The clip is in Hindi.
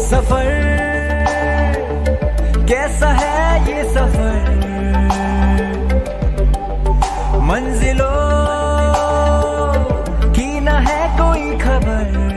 सफर कैसा है ये सफर, मंजिलों की न है कोई खबर।